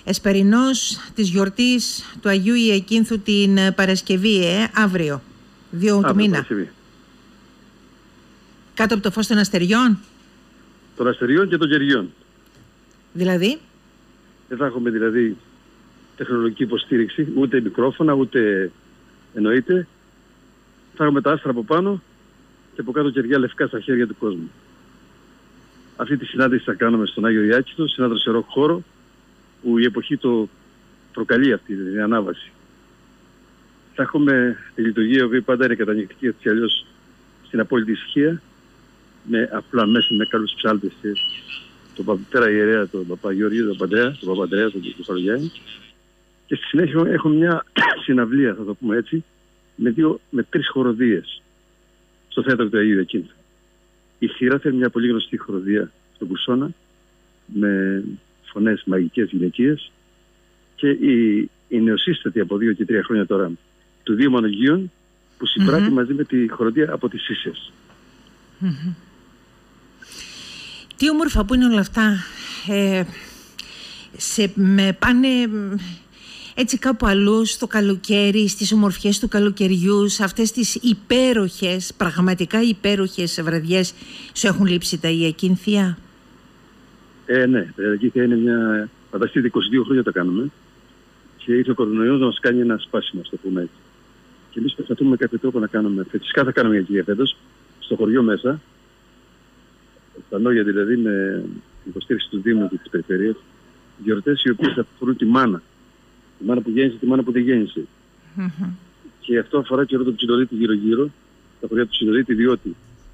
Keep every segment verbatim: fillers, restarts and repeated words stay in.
Εσπερινός της γιορτής του Αγίου Ιακίνθου την Παρασκευή, ε, αύριο, δύο του μήνα. Παρασκευή. Κάτω από το φως των αστεριών. Των αστεριών και των κεριών. Δηλαδή. Δεν θα έχουμε δηλαδή τεχνολογική υποστήριξη, ούτε μικρόφωνα, ούτε εννοείται. Θα έχουμε τα άστρα από πάνω και από κάτω κεριά λευκά στα χέρια του κόσμου. Αυτή τη συνάντηση θα κάνουμε στον Άγιο Ιάκυνθο, σε ένα δροσερό χώρο, που η εποχή το προκαλεί αυτή την ανάβαση. Θα έχουμε τη λειτουργία, η οποία πάντα είναι κατανοητική, έτσι κι αλλιώς στην απόλυτη ησυχία, με απλά μέσα με καλούς ψάλτες, τον πατέρα ιερέα, τον Παπα Γεώργιο, τον Παντρέα, τον Παπαντρέα, τον Κεφαλογιάννη. Και στη συνέχεια έχουμε μια συναυλία, θα το πούμε έτσι, με, δύο, με τρεις χοροδίες στο θέατρο του Αγίου Ιακίνθου. Η Θύρα θέλει μια πολύ γνωστή χοροδία στον Κουσόνα, με φωνές μαγικές γυναικείες, και η, η νεοσύστατη από δύο και τρία χρόνια τώρα του Δίου Μονογείων, που συμπράττει mm-hmm. μαζί με τη χοροδία από τις Ίσες. Mm-hmm. Τι όμορφα που είναι όλα αυτά. Ε, σε, με πάνε έτσι κάπου αλλού στο καλοκαίρι, στις ομορφιές του καλοκαιριού, σε αυτές τις υπέροχες, πραγματικά υπέροχες βραδιές. Σου έχουν λείψει τα Ιακίνθια? Ε, ναι, τα Ιακίνθια είναι μια... Φανταστείτε, είκοσι δύο χρόνια τα κάνουμε και ήρθε ο κορονοϊός να μας κάνει ένα σπάσιμο, στο πούμε έτσι. Και εμείς προσπαθούμε με κάποιο τρόπο να κάνουμε. Φυσικά θα κάνουμε Ιακίνθια φέτος, στο χωριό μέσα, στα λόγια δηλαδή, με υποστήριξη του Δήμου και της Περιφερειάς, γιορτές οι οποίες αφορούν τη μάνα. Τη μάνα που γέννησε, τη μάνα που δεν γέννησε. Mm-hmm. Και αυτό αφορά και όλο το Ψιλοδίτη γύρω-γύρω, τα χωριά του Ψιλοδίτη, διότι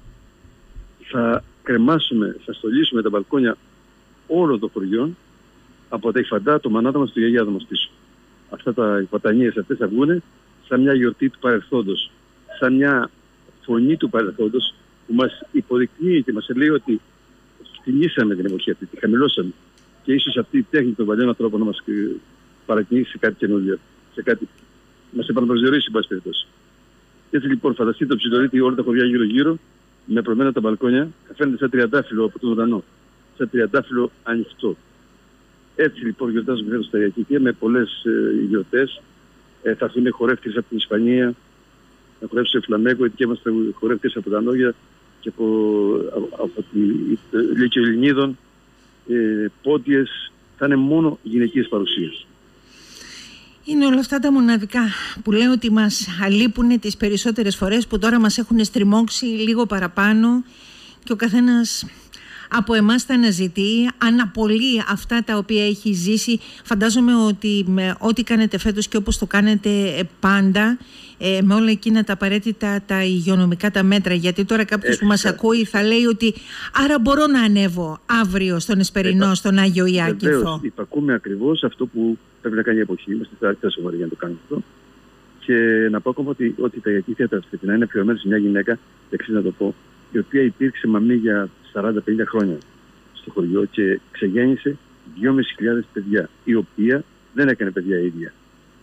θα κρεμάσουμε, θα στολίσουμε τα μπαλκόνια όλων των χωριών από τα υφαντά, το μανάτα μας, του γιαγιάδο μας πίσω. Αυτά τα υποτανίες αυτές θα βγουν σαν μια γιορτή του παρελθόντος, σαν μια φωνή του παρελθόντος που μας υποδεικνύει και μας λέει ότι τιμήσαμε την εποχή αυτή, τη χαμηλώσαμε. Και ίσως αυτή η τέχνη των παλιών ανθρώπων να μας παρακινήσει σε κάτι καινούργιο, σε κάτι μας επαναπροσδιορίσει, εν πάση περιπτώσει. Έτσι λοιπόν, φανταστείτε το Ψιλοδίτη, όλα τα χωριά γύρω-γύρω, με προμένα τα μπαλκόνια, θα φαίνεται σαν τριαντάφυλλο από τον ουρανό, σαν τριαντάφυλλο ανοιχτό. Έτσι λοιπόν γιορτάζουμε φέτος τα Ιακίνθια με πολλές ε, γιορτές. Ε, θα έρθουν χορεύτες από την Ισπανία, θα χορεύσει ο Φλαμέγκο, γιατί και είμαστε χορεύτες από τα Νόγια και από, από, από τη Λύκειο Ελληνίδων, ε, πόντιες. Θα είναι μόνο γυναικείες παρουσίες. Είναι όλα αυτά τα μοναδικά που λέω ότι μας αλείπουν τις περισσότερες φορές, που τώρα μας έχουν στριμώξει λίγο παραπάνω και ο καθένας από εμάς τα αναζητεί, αναπολύει αυτά τα οποία έχει ζήσει. Φαντάζομαι ότι με ό,τι κάνετε φέτος και όπως το κάνετε πάντα, ε, με όλα εκείνα τα απαραίτητα τα υγειονομικά τα μέτρα, γιατί τώρα κάποιος που μας ακούει θα λέει ότι άρα μπορώ να ανέβω αύριο στον Εσπερινό, ε, στον Άγιο Ιάκυνθο. Βεβαίως, υπακούμε ακριβώς αυτό που πρέπει να κάνει η εποχή. Είμαστε στα άκρη σοβαροί για να το κάνουμε αυτό. Και να πω ακόμα ότι, ότι τα Ιακίνθια τα φετινά είναι αφιερωμένα σε μια γυναίκα, εξής να το πω, η οποία υπήρξε μαμή για σαράντα πενήντα χρόνια στο χωριό και ξεγέννησε δυόμισι χιλιάδες παιδιά, η οποία δεν έκανε παιδιά η ίδια.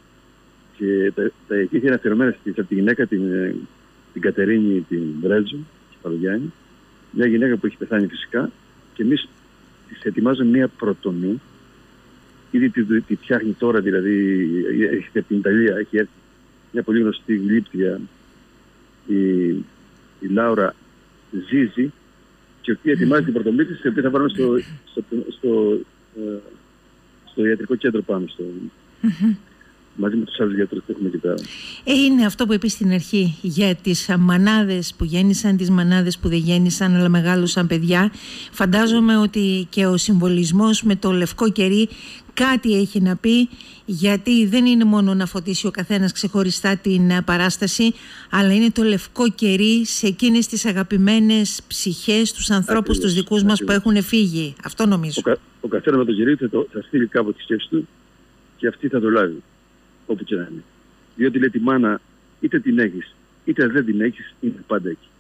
Και τα, τα Ιακίνθια είναι αφιερωμένα από τη γυναίκα την, την Κατερίνη την Βρέτζο, την Παλογιάννη, μια γυναίκα που έχει πεθάνει φυσικά, και εμείς της ετοιμάζουμε μια πρωτομή. Ήδη τη, τη φτιάχνει τώρα, δηλαδή έρχεται από την Ιταλία, έχει έρθει μια πολύ γνωστή γλύπτρια, η, η Λάουρα Ζίζη, και η οποία ετοιμάζει την πρωτομή της, η οποία θα βάλουμε στο, στο, στο, στο, στο ιατρικό κέντρο πάνω, στο, mm-hmm. μαζί με τους άλλους γιατρούς που έχουμε εκεί πέρα. Ε, είναι αυτό που είπες στην αρχή για τις μανάδες που γέννησαν, τις μανάδες που δεν γέννησαν αλλά μεγάλωσαν παιδιά. Φαντάζομαι ότι και ο συμβολισμός με το λευκό κερί κάτι έχει να πει, γιατί δεν είναι μόνο να φωτίσει ο καθένας ξεχωριστά την παράσταση, αλλά είναι το λευκό κερί σε εκείνες τις αγαπημένες ψυχές, τους ανθρώπους, ακριβώς, τους δικούς μας που έχουν φύγει. Αυτό νομίζω. Ο, κα, ο καθένας με το κερί θα, το, θα στείλει κάπου τη σκέψη του και αυτή θα το λάβει, όπου και να είναι. Διότι λέει τη μάνα, είτε την έχεις είτε δεν την έχεις, είναι πάντα εκεί.